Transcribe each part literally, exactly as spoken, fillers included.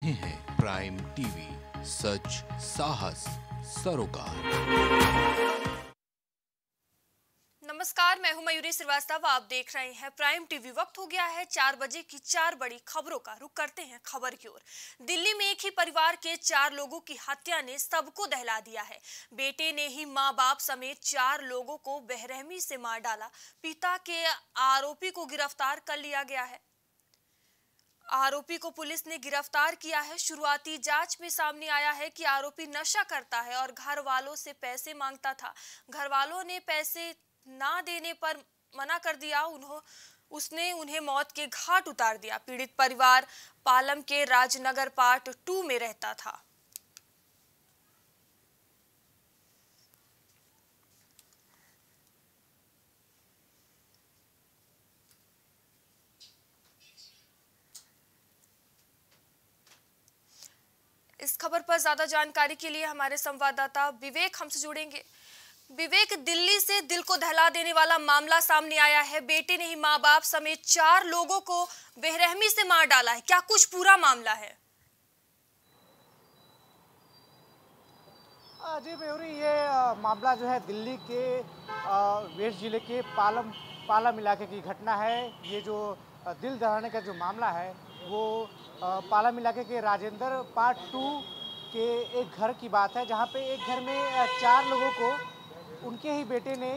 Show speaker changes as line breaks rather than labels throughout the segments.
रहे हैं prime TV, सच साहस सरोकार।
नमस्कार, मैं हूं मयूरी श्रीवास्तव। आप देख रहे हैं प्राइम टीवी। वक्त हो गया है चार बजे की चार बड़ी खबरों का। रुक करते हैं खबर की ओर। दिल्ली में एक ही परिवार के चार लोगों की हत्या ने सबको दहला दिया है। बेटे ने ही मां बाप समेत चार लोगों को बेरहमी से मार डाला। पिता के आरोपी को गिरफ्तार कर लिया गया है। आरोपी को पुलिस ने गिरफ्तार किया है। शुरुआती जांच में सामने आया है कि आरोपी नशा करता है और घर वालों से पैसे मांगता था। घर वालों ने पैसे ना देने पर मना कर दिया। उन्हों उसने उन्हें मौत के घाट उतार दिया। पीड़ित परिवार पालम के राजनगर पार्ट टू में रहता था। इस खबर पर ज्यादा जानकारी के लिए हमारे संवाददाता विवेक हमसे जुड़ेंगे। विवेक, दिल्ली से दिल को दहला देने वाला मामला सामने आया है। बेटे ने ही मां बाप समेत चार लोगों को बेरहमी से मार डाला है। क्या कुछ पूरा मामला है?
जी मयूरी, ये आ, मामला जो है दिल्ली के आ, वेस्ट जिले के पालम पालम इलाके की घटना है। ये जो आ, दिल दहलाने का जो मामला है वो आ, पालम इलाके के राजेंद्र पार्ट टू के एक घर की बात है, जहाँ पे एक घर में आ, चार लोगों को उनके ही बेटे ने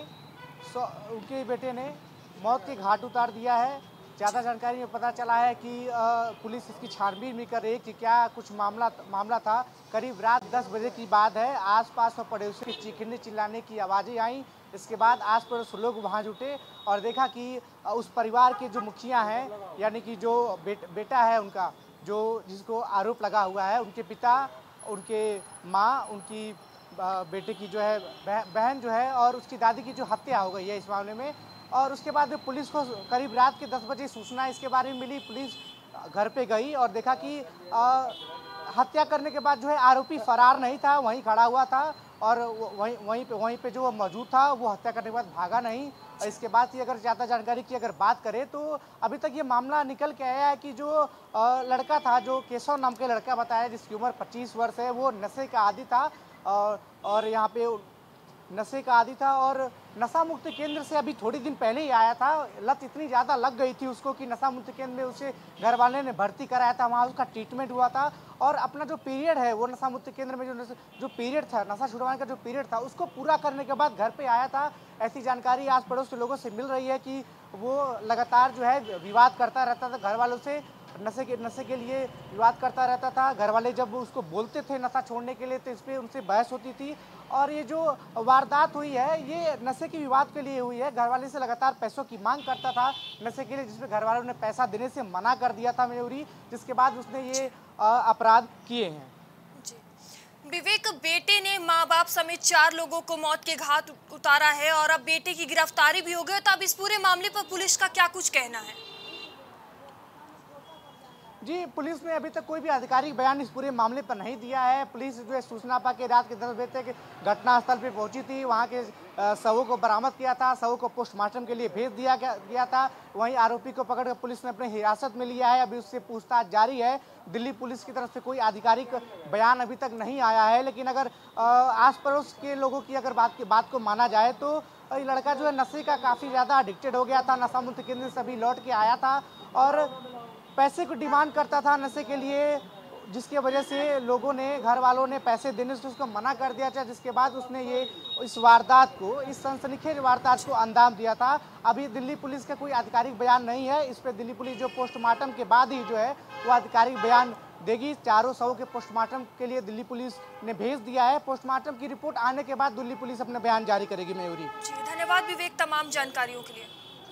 उनके ही बेटे ने मौत के घाट उतार दिया है। ज़्यादा जानकारी में पता चला है कि पुलिस इसकी छानबीन भी कर रही है कि क्या कुछ मामला मामला था। करीब रात दस बजे की बात है। आसपास में पड़ोसी के चीखने चिल्लाने की आवाज़ें आई। इसके बाद आस पड़ोस लोग वहां जुटे और देखा कि उस परिवार के जो मुखिया हैं, यानी कि जो बेट, बेटा है उनका, जो जिसको आरोप लगा हुआ है, उनके पिता, उनके माँ, उनकी बेटे की जो है बहन जो है और उसकी दादी की जो हत्या हो गई है इस मामले में। और उसके बाद पुलिस को करीब रात के दस बजे सूचना इसके बारे में मिली। पुलिस घर पे गई और देखा कि आ, हत्या करने के बाद जो है आरोपी फरार नहीं था, वहीं खड़ा हुआ था और वहीं वहीं पे वहीं पे जो मौजूद था वो हत्या करने के बाद भागा नहीं। इसके बाद की अगर ज़्यादा जानकारी की अगर बात करें तो अभी तक ये मामला निकल के आया है कि जो आ, लड़का था, जो केशव नाम के लड़का बताया, जिसकी उम्र पच्चीस वर्ष है, वो नशे का आदी था और, और यहाँ पे नशे का आदी था और नशा मुक्त केंद्र से अभी थोड़ी दिन पहले ही आया था। लत इतनी ज़्यादा लग गई थी उसको कि नशा मुक्त केंद्र में उसे घर वाले ने भर्ती कराया था, वहाँ उसका ट्रीटमेंट हुआ था और अपना जो पीरियड है वो नशा मुक्त केंद्र में जो जो पीरियड था, नशा छुड़वाने का जो पीरियड था, उसको पूरा करने के बाद घर पे आया था। ऐसी जानकारी आस पड़ोस के लोगों से मिल रही है कि वो लगातार जो है विवाद करता रहता था घर वालों से। नशे के नशे के लिए विवाद करता रहता था। घर वाले जब उसको बोलते थे नशा छोड़ने के लिए तो इस पर उनसे बहस होती थी। और ये जो वारदात हुई है ये नशे के विवाद के लिए हुई है। घर वाले से लगातार पैसों की मांग करता था नशे के लिए, जिसमें घर वालों ने पैसा देने से मना कर दिया था मयूरी, जिसके बाद उसने ये अपराध किए हैं।
विवेक, बेटे ने माँ बाप समेत चार लोगों को मौत के घाट उतारा है और अब बेटे की गिरफ्तारी भी हो गई। तो अब इस पूरे मामले पर पुलिस का क्या कुछ कहना है?
जी, पुलिस ने अभी तक कोई भी आधिकारिक बयान इस पूरे मामले पर नहीं दिया है। पुलिस जो है सूचना पा के रात के दस बजे तक घटनास्थल पे पहुंची थी। वहां के शवों को बरामद किया था, शवों को पोस्टमार्टम के लिए भेज दिया गया था। वहीं आरोपी को पकड़कर पुलिस ने अपने हिरासत में लिया है। अभी उससे पूछताछ जारी है। दिल्ली पुलिस की तरफ से कोई आधिकारिक बयान अभी तक नहीं आया है, लेकिन अगर आस पड़ोस के लोगों की अगर बात की बात को माना जाए तो ये लड़का जो है नशे का काफ़ी ज़्यादा एडिक्टेड हो गया था। नशा मुक्त केंद्र से अभी लौट के आया था और पैसे को डिमांड करता था नशे के लिए, जिसके वजह से लोगों ने, घर वालों ने पैसे देने से उसको मना कर दिया था, जिसके बाद उसने ये इस वारदात को, इस सनसनीखेज वारदात को अंजाम दिया था। अभी दिल्ली पुलिस का कोई आधिकारिक बयान नहीं है। इस पर दिल्ली पुलिस जो पोस्टमार्टम के बाद ही जो है वो आधिकारिक बयान देगी। चारों शवों के पोस्टमार्टम के लिए दिल्ली पुलिस ने भेज दिया है। पोस्टमार्टम की रिपोर्ट आने के बाद दिल्ली पुलिस अपना बयान जारी करेगी। मयूरी,
धन्यवाद विवेक तमाम जानकारियों के लिए।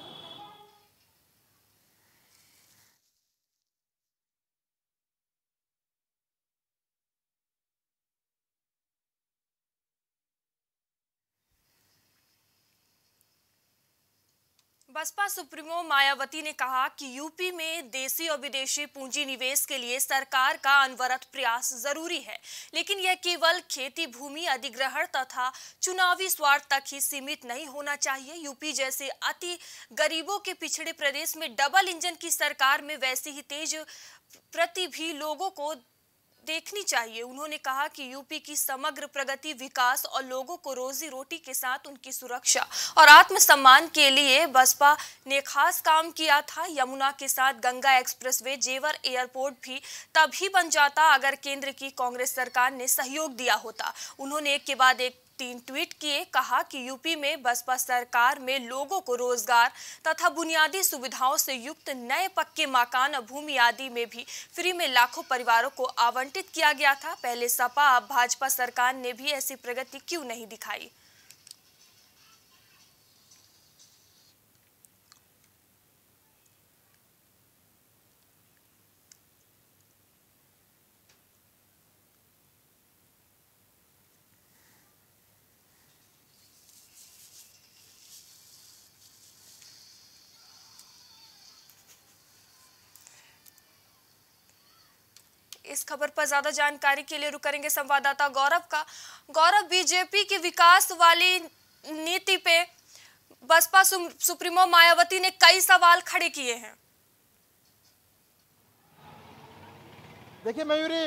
बसपा सुप्रीमो मायावती ने कहा कि यूपी में देशी और विदेशी पूंजी निवेश के लिए सरकार का अनवरत प्रयास जरूरी है, लेकिन यह केवल खेती भूमि अधिग्रहण तथा चुनावी स्वार्थ तक ही सीमित नहीं होना चाहिए। यूपी जैसे अति गरीबों के पिछड़े प्रदेश में डबल इंजन की सरकार में वैसी ही तेज प्रति भी लोगों को देखनी चाहिए। उन्होंने कहा कि यूपी की समग्र प्रगति, विकास और लोगों को रोजी रोटी के साथ उनकी सुरक्षा और आत्मसम्मान के लिए बसपा ने खास काम किया था। यमुना के साथ गंगा एक्सप्रेसवे, जेवर एयरपोर्ट भी तभी बन जाता अगर केंद्र की कांग्रेस सरकार ने सहयोग दिया होता। उन्होंने एक के बाद एक तीन ट्वीट किए, कहा कि यूपी में बसपा सरकार में लोगों को रोजगार तथा बुनियादी सुविधाओं से युक्त नए पक्के मकान, भूमि आदि में भी फ्री में लाखों परिवारों को आवंटित किया गया था। पहले सपा अब भाजपा सरकार ने भी ऐसी प्रगति क्यों नहीं दिखाई। इस खबर पर ज्यादा जानकारी के लिए रुक करेंगे संवाददाता गौरव का। गौरव, बीजेपी की विकास वाली नीति पे बसपा सुप्रीमो मायावती ने कई सवाल खड़े किए हैं।
देखिए मयूरी,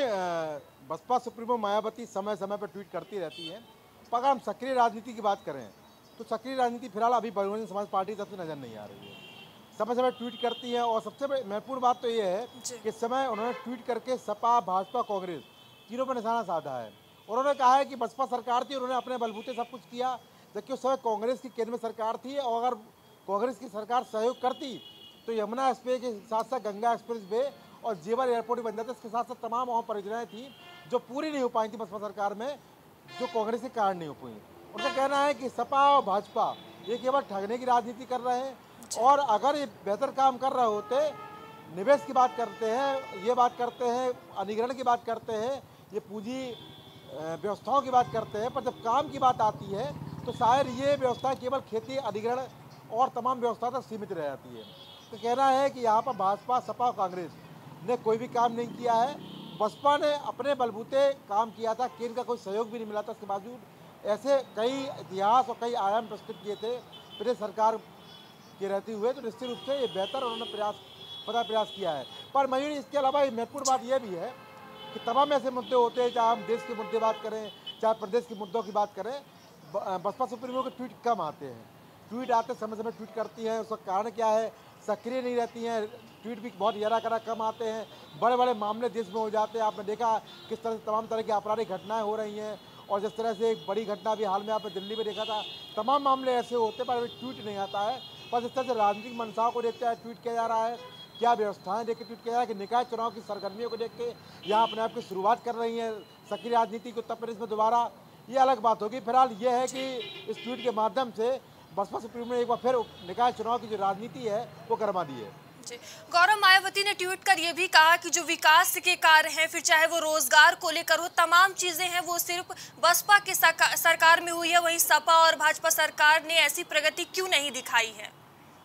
बसपा सुप्रीमो मायावती समय समय पर ट्वीट करती रहती है, पर अगर हम सक्रिय राजनीति की बात करें तो सक्रिय राजनीति फिलहाल अभी बहुजन समाज पार्टी तरफ से नजर नहीं आ रही है। समय समय ट्वीट करती है और सबसे महत्वपूर्ण बात तो ये है कि इस समय उन्होंने ट्वीट करके सपा, भाजपा, कांग्रेस तीनों पर निशाना साधा है। उन्होंने कहा है कि बसपा सरकार थी, उन्होंने अपने बलबूते सब कुछ किया, जबकि उस समय कांग्रेस की केंद्र में सरकार थी और अगर कांग्रेस की सरकार सहयोग करती तो यमुना एक्सप्रेस के साथ साथ गंगा एक्सप्रेस वे और जेवर एयरपोर्ट भी बन जाता। इसके साथ साथ तमाम वहाँ परियोजनाएँ थी जो पूरी नहीं हो पाई थी बसपा सरकार में, जो कांग्रेस के कारण नहीं हो पाई। उनका कहना है कि सपा और भाजपा ये केवल ठगने की राजनीति कर रहे हैं और अगर ये बेहतर काम कर रहे होते, निवेश की बात करते हैं, ये बात करते हैं, अधिग्रहण की बात करते हैं, ये पूंजी व्यवस्थाओं की बात करते हैं, पर जब काम की बात आती है तो शायद ये व्यवस्था केवल खेती, अधिग्रहण और तमाम व्यवस्था तक सीमित रह जाती है। तो कहना है कि यहाँ पर भाजपा, सपा और कांग्रेस ने कोई भी काम नहीं किया है। बसपा ने अपने बलबूते काम किया था, केंद्र का कोई सहयोग भी नहीं मिला था। इसके बावजूद ऐसे कई इतिहास और कई आयाम प्रस्तुत किए थे प्रदेश सरकार के रहते हुए, तो निश्चित रूप से ये बेहतर उन्होंने प्रयास पता प्रयास किया है। पर मयूरी, इसके अलावा महत्वपूर्ण बात यह भी है कि तमाम ऐसे मुद्दे होते हैं, चाहे हम देश के मुद्दे बात करें, चाहे प्रदेश के मुद्दों की बात करें, बसपा सुप्रीमो के ट्वीट कम आते हैं। ट्वीट आते समय समय ट्वीट करती हैं, उसका कारण क्या है? सक्रिय नहीं रहती हैं, ट्वीट भी बहुत यारा करा कम आते हैं, बड़े बड़े मामले देश में हो जाते हैं। आपने देखा किस तरह से तमाम तरह की आपराधिक घटनाएं हो रही हैं और जिस तरह से एक बड़ी घटना भी हाल में आपने दिल्ली में देखा था। तमाम मामले ऐसे होते पर ट्वीट नहीं आता है। बस इस तरह से राजनीतिक मंशाओं को देखते हुए ट्वीट किया जा रहा है, क्या व्यवस्थाएं देख के ट्वीट किया जा रहा है कि निकाय चुनाव की सरगर्मियों को देख के यहाँ अपने आप की शुरुआत कर रही है सक्रिय राजनीति को उत्तर प्रदेश में दोबारा, ये अलग बात होगी। फिलहाल ये है कि इस ट्वीट के माध्यम से बसपा सुप्रीमो ने एक बार फिर निकाय चुनाव की जो राजनीति है वो गरमा दी है।
गौरव, मायावती ने ट्वीट कर यह भी कहा कि जो विकास के कार्य हैं, फिर चाहे वो रोजगार को लेकर हो, तमाम चीजें हैं वो सिर्फ बसपा के सरकार में हुई है, वहीं सपा और भाजपा सरकार ने ऐसी प्रगति क्यों नहीं दिखाई है।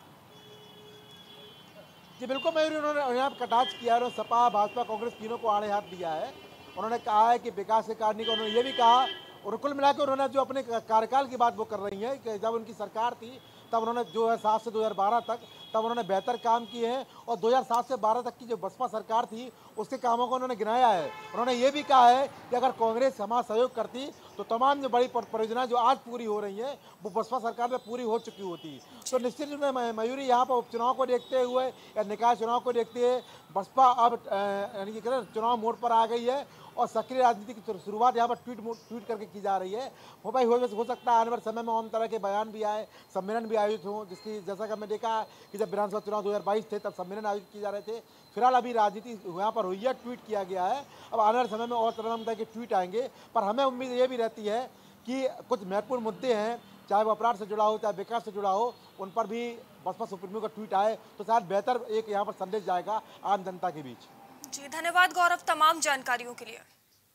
जी बिल्कुल मयूरी, उन्होंने यहाँ कटाक्ष किया है, सपा, भाजपा, कांग्रेस तीनों को आड़े हाथ दिया है। उन्होंने कहा है कि विकास के कारण नहीं, उन्होंने ये भी कहा और कुल मिलाकर उन्होंने जो अपने कार्यकाल की बात वो कर रही है कि जब उनकी सरकार थी तब उन्होंने दो हज़ार सात से दो हज़ार बारह तक तब उन्होंने बेहतर काम किए हैं और दो हज़ार सात से बारह तक की जो बसपा सरकार थी उसके कामों को उन्होंने गिनाया है। उन्होंने ये भी कहा है कि अगर कांग्रेस हमारा सहयोग करती तो तमाम जो बड़ी परियोजनाएं जो आज पूरी हो रही हैं वो बसपा सरकार में पूरी हो चुकी होती। तो निश्चित रूप में मयूरी, यहाँ पर उपचुनाव को देखते हुए या निकाय चुनाव को देखते हुए बसपा अब यानी कि चुनाव मोड़ पर आ गई है और सक्रिय राजनीति की शुरुआत यहाँ पर ट्वीट ट्वीट करके की जा रही है। हो भाई हो, हो सकता है आने वाले समय में और तरह के बयान भी आए, सम्मेलन भी आयोजित हों, जिसकी जैसा कि हमने देखा कि जब विधानसभा चुनाव दो हज़ार बाईस थे तब सम्मेलन आयोजित किए जा रहे थे। फिलहाल अभी राजनीति यहाँ पर हुई है, ट्वीट किया गया है। अब आने वाले समय में और तरह के ट्वीट आएंगे, पर हमें उम्मीद ये भी रहती है कि कुछ महत्वपूर्ण मुद्दे हैं, चाहे वो अपराध से जुड़ा हो, चाहे विकास से जुड़ा हो, उन पर भी बसपा सुप्रीमो का ट्वीट आए तो शायद बेहतर एक यहाँ पर संदेश जाएगा आम जनता के बीच।
जी धन्यवाद गौरव तमाम जानकारियों के लिए।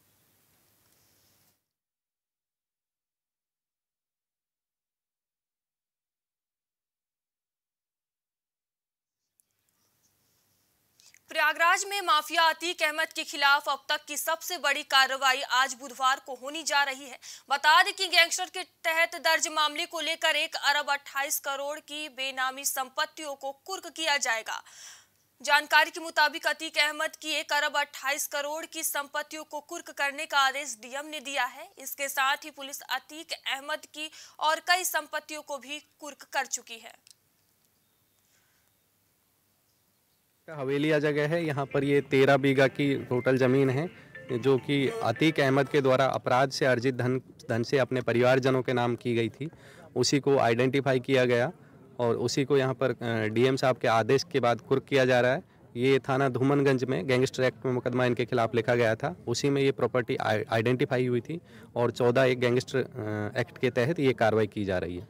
प्रयागराज में माफिया अतीक अहमद के खिलाफ अब तक की सबसे बड़ी कार्रवाई आज बुधवार को होने जा रही है। बता दें कि गैंगस्टर के तहत दर्ज मामले को लेकर एक अरब अट्ठाईस करोड़ की बेनामी संपत्तियों को कुर्क किया जाएगा। जानकारी के मुताबिक अतीक अहमद की एक अरब अट्ठाईस करोड़ की संपत्तियों को कुर्क करने का आदेश डीएम ने दिया है। इसके साथ ही पुलिस अतीक अहमद की और कई संपत्तियों को भी कुर्क कर चुकी है।
हवेलिया जगह है, यहाँ पर ये तेरह बीघा की टोटल ज़मीन है जो कि अतीक अहमद के द्वारा अपराध से अर्जित धन धन से अपने परिवारजनों के नाम की गई थी। उसी को आइडेंटिफाई किया गया और उसी को यहाँ पर डीएम साहब के आदेश के बाद कुर्क किया जा रहा है। ये थाना धूमनगंज में गैंगस्टर एक्ट में मुकदमा इनके खिलाफ लिखा गया था, उसी में ये प्रॉपर्टी आइडेंटिफाई हुई थी और चौदह एक गैंगस्टर एक्ट के तहत ये कार्रवाई की जा रही है।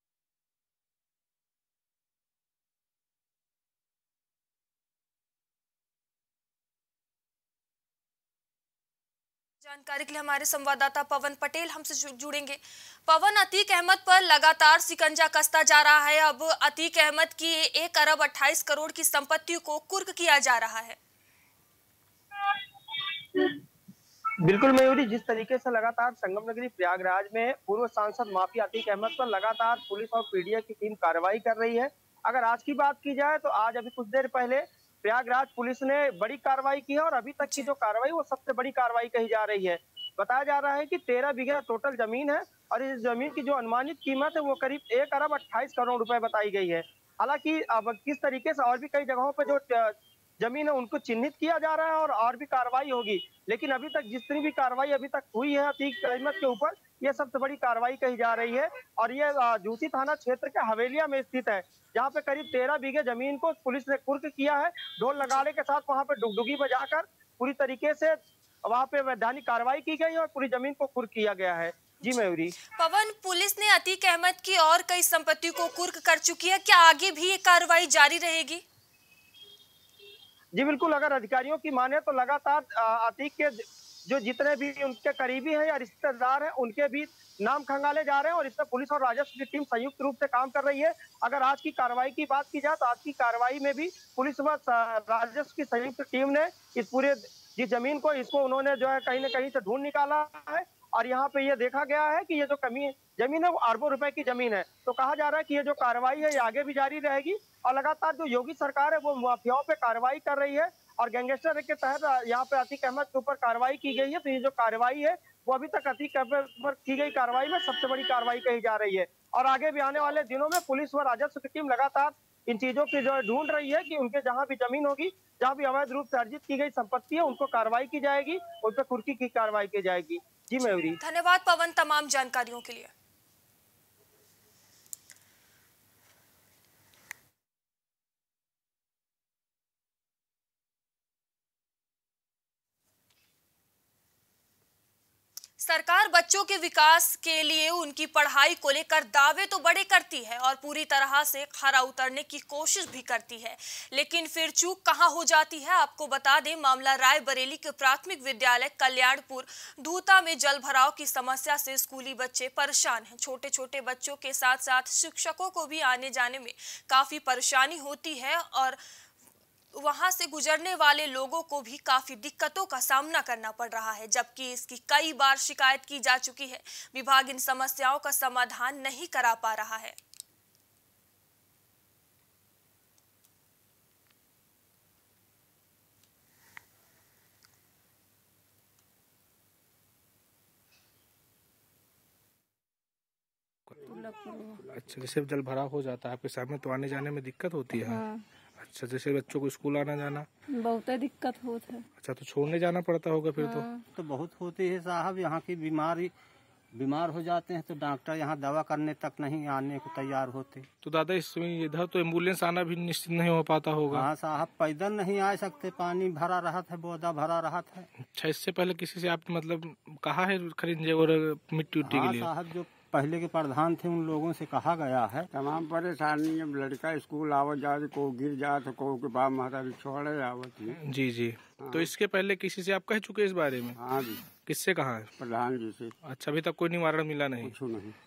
जानकारी के लिए हमारे संवाददाता पवन पटेल हमसे जुड़ेंगे। पवन, अतीक अहमद पर लगातार शिकंजा कसता जा रहा है। अब अतीक अहमद की एक अरब अट्ठाईस करोड़ की संपत्ति को कुर्क किया जा रहा है।
बिल्कुल मयूरी, जिस तरीके से लगातार संगम नगरी प्रयागराज में पूर्व सांसद माफी अतीक अहमद पर लगातार पुलिस और पीडीए की टीम कार्रवाई कर रही है। अगर आज की बात की जाए तो आज अभी कुछ देर पहले प्रयागराज पुलिस ने बड़ी कार्रवाई की है और अभी तक की जो कार्रवाई वो सबसे बड़ी कार्रवाई कही जा रही है। बताया जा रहा है कि तेरह बीघा टोटल जमीन है और इस जमीन की जो अनुमानित कीमत है वो करीब एक अरब अट्ठाईस करोड़ रुपए बताई गई है। हालांकि अब किस तरीके से और भी कई जगहों पर जो जमीन है उनको चिन्हित किया जा रहा है और और भी कार्रवाई होगी, लेकिन अभी तक जितनी भी कार्रवाई अभी तक हुई है अतीक अहमद के ऊपर, ये सबसे बड़ी कार्रवाई कही जा रही है। और ये झूसी थाना क्षेत्र के हवेलिया में स्थित है, जहाँ पे करीब तेरह बीघे जमीन को पुलिस ने कुर्क किया है। ढोल नगाड़े के साथ वहाँ पे डुगडुगी बजाकर पूरी तरीके से वहाँ पे वैधानिक कार्रवाई की गई और पूरी जमीन को कुर्क किया गया है। जी मयूरी।
पवन, पुलिस ने अतीक अहमद की और कई संपत्ति को कुर्क कर चुकी है, क्या आगे भी ये कार्रवाई जारी रहेगी?
जी बिल्कुल, अगर अधिकारियों की माने तो लगातार अतीक के जो जितने भी उनके करीबी हैं या रिश्तेदार हैं उनके भी नाम खंगाले जा रहे हैं और इसमें पुलिस और राजस्व की टीम संयुक्त रूप से काम कर रही है। अगर आज की कार्रवाई की बात की जाए तो आज की कार्रवाई में भी पुलिस व राजस्व की संयुक्त टीम ने इस पूरे जिस जमीन को इसको उन्होंने जो है कहीं ना कहीं से ढूंढ निकाला है और यहाँ पे ये देखा गया है कि ये जो कमी जमीन है वो अरबों रुपए की जमीन है। तो कहा जा रहा है कि ये जो कार्रवाई है ये आगे भी जारी रहेगी और लगातार जो योगी सरकार है वो माफियाओं पे कार्रवाई कर रही है और गैंगस्टर के तहत यहाँ पे अतीक अहमद के ऊपर कार्रवाई की गई है। तो ये जो कार्रवाई है वो अभी तक अतीक अहमद पर की गई कार्रवाई में सबसे बड़ी कार्रवाई कही जा रही है और आगे भी आने वाले दिनों में पुलिस व राजस्व की टीम लगातार इन चीजों की जो ढूंढ रही है कि उनके जहाँ भी जमीन होगी, जहाँ भी अवैध रूप से अर्जित की गई संपत्ति है उनको कार्रवाई की जाएगी, उन पर कुर्की की कार्रवाई की जाएगी। जी मयूरी।
धन्यवाद पवन तमाम जानकारियों के लिए। सरकार बच्चों के विकास के लिए उनकी पढ़ाई को लेकर दावे तो बड़े करती है और पूरी तरह से खरा उतरने की कोशिश भी करती है, लेकिन फिर चूक कहां हो जाती है आपको बता दें। मामला रायबरेली के प्राथमिक विद्यालय कल्याणपुर धूता में जल भराव की समस्या से स्कूली बच्चे परेशान हैं। छोटे छोटे बच्चों के साथ साथ शिक्षकों को भी आने जाने में काफी परेशानी होती है और वहां से गुजरने वाले लोगों को भी काफी दिक्कतों का सामना करना पड़ रहा है, जबकि इसकी कई बार शिकायत की जा चुकी है। विभाग इन समस्याओं का समाधान नहीं करा पा रहा है।
अच्छा, जैसे जल भराव हो जाता है आपके सामने तो आने जाने में दिक्कत होती है? हाँ। अच्छा, जैसे बच्चों को स्कूल आना जाना
बहुत दिक्कत होता है।
अच्छा, तो छोड़ने जाना पड़ता होगा फिर? हाँ।
तो तो बहुत होती है साहब, यहाँ की बीमारी बीमार हो जाते हैं तो डॉक्टर यहाँ दवा करने तक नहीं आने को तैयार होते।
तो दादा इसमें इधर तो एम्बुलेंस आना भी निश्चित नहीं हो पाता होगा?
हाँ साहब, पैदल नहीं आ सकते, पानी भरा रहा था, बोदा भरा रहा था।
अच्छा, इससे पहले किसी से आप मतलब कहा है खरीदने और मिट्टी उट्टी के लिए?
साहब, जो पहले के प्रधान थे उन लोगों से कहा गया है।
तमाम परेशानी है, लड़का स्कूल आवत जाते को गिर जाते को के बाद माता छोड़े आवत है।
जी जी। हाँ। तो इसके पहले किसी से आप कह चुके इस बारे में?
हाँ जी।
किससे कहा है?
प्रधान जी से।
अच्छा, अभी तक कोई निवारण मिला नहीं?
कुछ नहीं।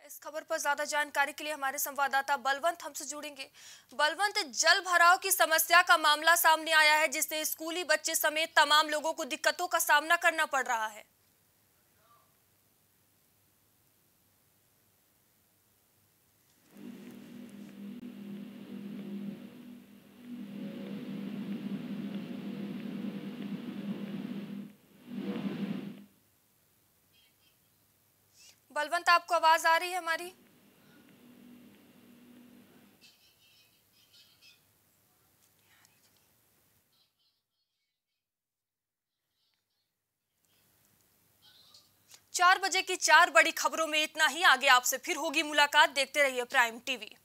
इस खबर पर ज्यादा जानकारी के लिए हमारे संवाददाता बलवंत हमसे जुड़ेंगे। बलवंत, जल भराव की समस्या का मामला सामने आया है जिससे स्कूली बच्चे समेत तमाम लोगों को दिक्कतों का सामना करना पड़ रहा है। बलवंत, आपको आवाज आ रही है हमारी? चार बजे की चार बड़ी खबरों में इतना ही। आगे आपसे फिर होगी मुलाकात। देखते रहिए प्राइम टीवी।